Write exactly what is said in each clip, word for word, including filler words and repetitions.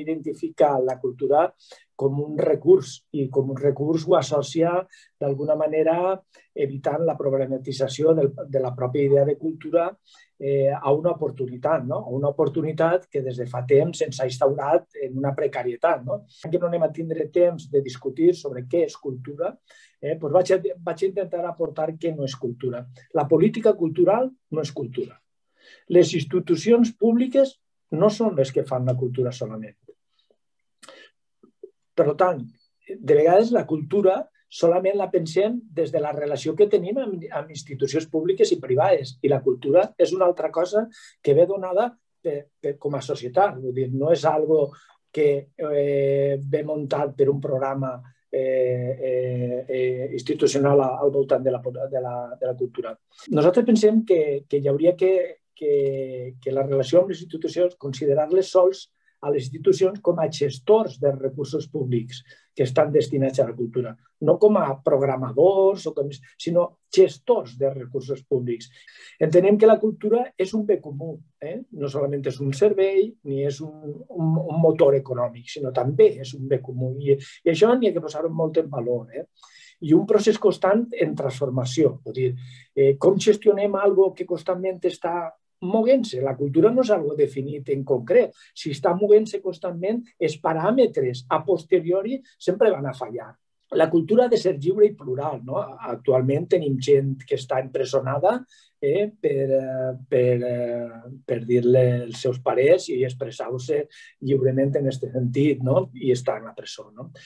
identificar la cultura com un recurs i com un recurs ho associa d'alguna manera evitant la problematització de la pròpia idea de cultura a una oportunitat, a una oportunitat que des de fa temps se'ns ha instaurat en una precarietat. Que no anem a tindre temps de discutir sobre què és cultura, doncs vaig intentar aportar què no és cultura. La política cultural no és cultura. Les institucions públiques no són les que fan la cultura solament. Per tant, de vegades la cultura solament la pensem des de la relació que tenim amb institucions públiques i privades i la cultura és una altra cosa que ve donada com a societat. No és algo que ve muntat per un programa institucional al voltant de la cultura. Nosaltres pensem que hi hauria que la relació amb les institucions, considerar-les sols a les institucions com a gestors dels recursos públics que estan destinats a la cultura, no com a programadors, sinó gestors dels recursos públics. Entenem que la cultura és un bé comú, no solament és un servei ni és un motor econòmic, sinó també és un bé comú. I això n'hi ha que posar-ho molt en valor. I un procés constant en transformació. Com gestionem alguna cosa que constantment està movent-se? La cultura no és algo definit en concret. Si està movent-se constantment, els paràmetres a posteriori sempre van a fallar. La cultura ha de ser lliure i plural. Actualment tenim gent que està empresonada per dir-li els seus parers i expressar-se lliurement en aquest sentit i estar en la presó.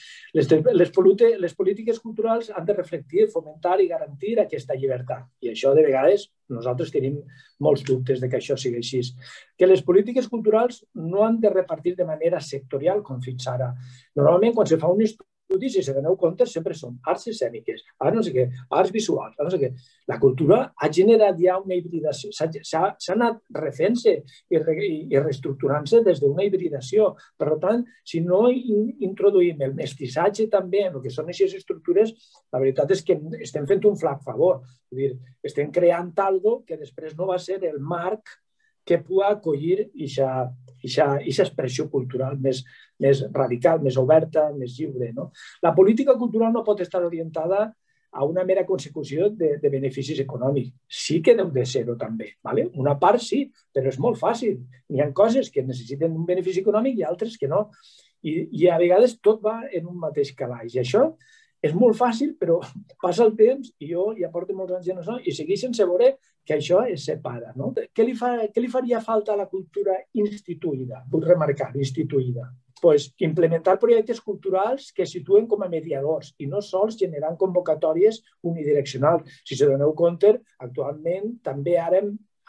Les polítiques culturals han de reflectir, fomentar i garantir aquesta llibertat. I això, de vegades, nosaltres tenim molts dubtes que això sigui així. Que les polítiques culturals no han de repartir de manera sectorial com fins ara. Normalment, quan se fa un estudi, si se doneu compte, sempre són arts escèniques, arts no sé què, arts visuals, no sé què. La cultura ha generat ja una hibridació, s'ha anat refent-se i reestructurant-se des d'una hibridació. Per tant, si no introduïm el mestissatge també en el que són aquestes estructures, la veritat és que estem fent un flac favor. Estem creant alguna cosa que després no va ser el marc que pugui acollir aquesta expressió cultural més radical, més oberta, més lliure. La política cultural no pot estar orientada a una mera consecució de beneficis econòmics. Sí que deu de ser-ho també. Una part sí, però és molt fàcil. Hi ha coses que necessiten un benefici econòmic i altres que no. I a vegades tot va en un mateix calaix. I això és molt fàcil, però passa el temps i jo ja porto molts anys en això i segueix sense veure que això es separa. Què li faria falta a la cultura instituïda? Vull remarcar, instituïda. Implementar projectes culturals que situen com a mediadors i no sols generant convocatòries unidireccionals. Si se doneu compte, actualment també ara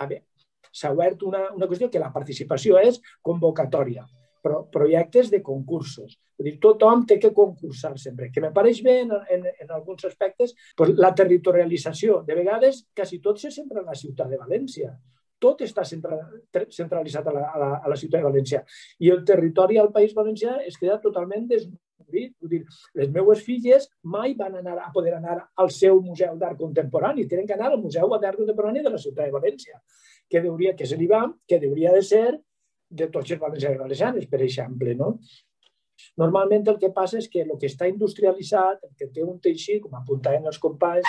s'ha obert una qüestió que la participació és convocatòria. Projectes de concursos. Tothom té que concursar sempre. Que me pareix bé en alguns aspectes. La territorialització. De vegades, quasi tot se centra en la ciutat de València. Tot està centralitzat a la ciutat de València. I el territori al País Valencià es queda totalment desnodrit. Les meves filles mai van a poder anar al seu museu d'art contemporani. Tenen que anar al museu d'art contemporani de la ciutat de València. Que se li va, que hauria de ser de tots els valencians i valencianes, per exemple. Normalment el que passa és que el que està industrialitzat, el que té un teixit, com apuntaven els companys,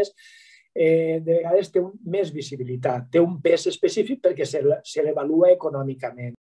de vegades té més visibilitat, té un pes específic perquè se l'evalua econòmicament.